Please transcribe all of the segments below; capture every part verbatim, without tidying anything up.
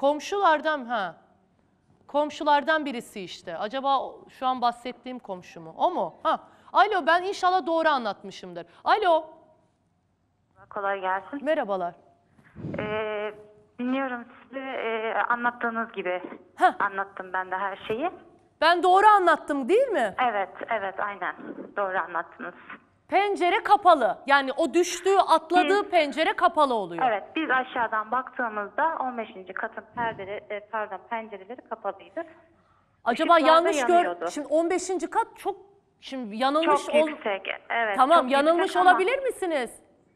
Komşulardan ha. Komşulardan birisi işte. Acaba şu an bahsettiğim komşu mu? O mu? Ha. Alo, ben inşallah doğru anlatmışımdır. Alo. Kolay gelsin. Merhabalar. Ee, dinliyorum sizi. Ee, anlattığınız gibi Heh. anlattım ben de her şeyi. Ben doğru anlattım değil mi? Evet, evet aynen. Doğru anlattınız. Pencere kapalı. Yani o düştüğü, atladığı Biz, pencere kapalı oluyor. Evet, biz aşağıdan baktığımızda on beşinci katın perdeleri, e, pardon pencereleri kapalıydı. Acaba Işıklar da yanlış gör. yanıyordu. Şimdi on beşinci kat çok şimdi yanılmış Çok ol. yüksek. Evet. Tamam, çok yanılmış yüksek ama- olabilir misiniz?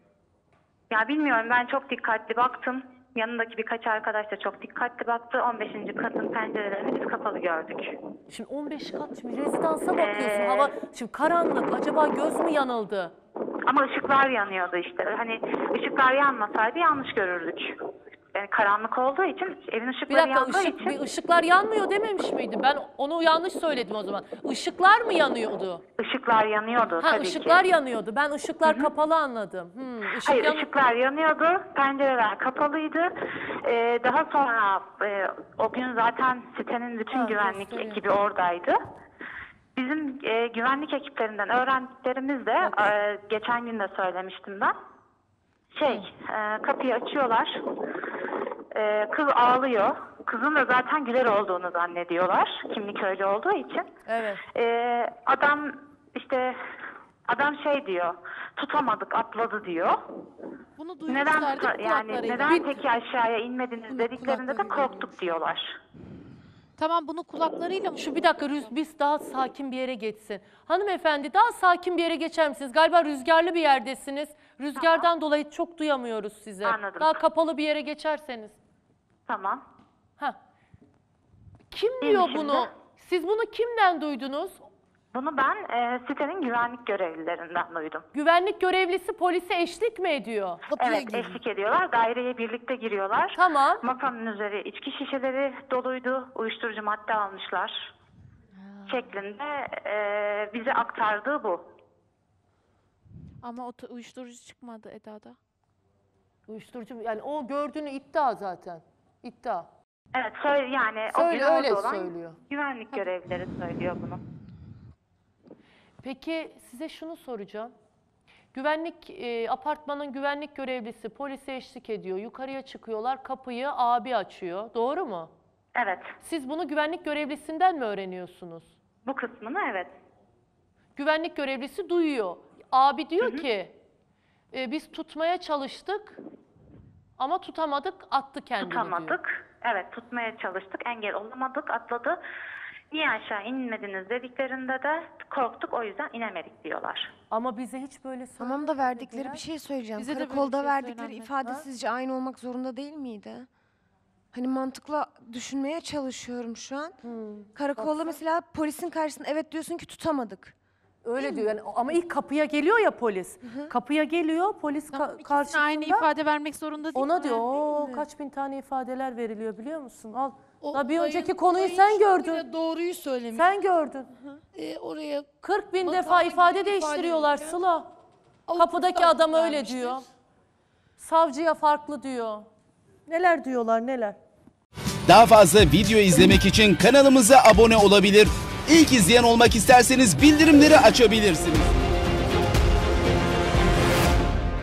Ya bilmiyorum, ben çok dikkatli baktım. Yanındaki birkaç arkadaş da çok dikkatli baktı. on beşinci katın pencerelerini biz kapalı gördük. Şimdi on beş kat, şimdi rezidansa bakıyorsun. Ee, Hava şimdi karanlık. Acaba göz mü yanıldı? Ama ışıklar yanıyordu işte. Hani ışıklar yanmasaydı yanlış görürdük. Yani karanlık olduğu için, evin Bir ışıkları dakika, yandığı ışık, için bir ışıklar yanmıyor dememiş miydi? Ben onu yanlış söyledim o zaman. Işıklar mı yanıyordu? ışıklar yanıyordu Ha, tabii ışıklar ki. yanıyordu. Ben ışıklar kapalı anladım. Hmm, ışık Hayır, yan- ışıklar yanıyordu, pencereler kapalıydı. Ee, daha sonra e, o gün zaten sitenin bütün Ha, güvenlik gösteriyor. ekibi oradaydı. Bizim e, güvenlik ekiplerinden öğrendiklerimiz de e, geçen gün de söylemiştim ben. Şey, e, kapıyı açıyorlar. E, kız ağlıyor. Kızın da zaten Güler olduğunu zannediyorlar. Kimlik öyle olduğu için. Evet. E, adam işte adam şey diyor. Tutamadık, atladı diyor. Bunu Neden duymuşlar tuta- değil mi yani kulaklarıyla? neden peki aşağıya inmediniz Bunu dediklerinde de kulaklarıyla korktuk diyorlar. Tamam, bunu kulaklarıyla mı? Şu bir dakika, Rüz, biz daha sakin bir yere geçsin. Hanımefendi, daha sakin bir yere geçer misiniz? Galiba rüzgarlı bir yerdesiniz. Rüzgardan dolayı çok duyamıyoruz sizi. Anladım. Daha kapalı bir yere geçerseniz. Tamam. Heh. Kim Değil diyor mi bunu? şimdi? Siz bunu kimden duydunuz? Bunu ben e, sitenin güvenlik görevlilerinden duydum. Güvenlik görevlisi polise eşlik mi ediyor? Kapıya Evet, giriyor. eşlik ediyorlar. Daireye birlikte giriyorlar. Tamam. Masanın üzeri içki şişeleri doluydu. Uyuşturucu madde almışlar. Şeklinde e, bize aktardığı bu. Ama o t- uyuşturucu çıkmadı Eda'da. Uyuşturucu, yani o gördüğünü iddia zaten. İddia. Evet, söyle, yani o Söyle, gün öyle orada olan söylüyor. güvenlik görevlileri söylüyor bunu. Peki size şunu soracağım. Güvenlik, e, apartmanın güvenlik görevlisi polise eşlik ediyor. Yukarıya çıkıyorlar, kapıyı abi açıyor. Doğru mu? Evet, Siz bunu güvenlik görevlisinden mi öğreniyorsunuz? bu kısmını evet. Güvenlik görevlisi duyuyor. Abi diyor ki, e, biz tutmaya çalıştık ama tutamadık, attı kendini diyor. Tutamadık. Evet, tutmaya çalıştık. Engel olamadık, atladı. Niye aşağı inmediniz dediklerinde de korktuk, o yüzden inemedik diyorlar. Ama bize hiç böyle Tamam da verdikleri bir şey söyleyeceğim. Bize de böyle bir Karakolda şey verdikleri söylenmedi. ifade Ha? sizce aynı olmak zorunda değil miydi? Hani mantıkla düşünmeye çalışıyorum şu an. Karakolda mesela polisin karşısında evet diyorsun ki tutamadık. Öyle diyor yani, ama ilk kapıya geliyor ya polis. Kapıya geliyor polis Tamam, ka- ikisine karşısında. aynı ifade vermek zorunda değil Ona mi? diyor o kaç bin tane ifadeler veriliyor biliyor musun? Al. O Daha bir olayın- önceki konuyu olayın sen şöyle gördün. Doğruyu söylemiş. Sen gördün. Ee, oraya kırk bin Hatalı defa bir ifade ifade değiştiriyorlar verirken Sıla. avukat Kapıdaki adam öyle vermiştir. diyor. Savcıya farklı diyor. Neler diyorlar neler. Daha fazla video izlemek için kanalımıza abone olabilir. İlk izleyen olmak isterseniz bildirimleri açabilirsiniz.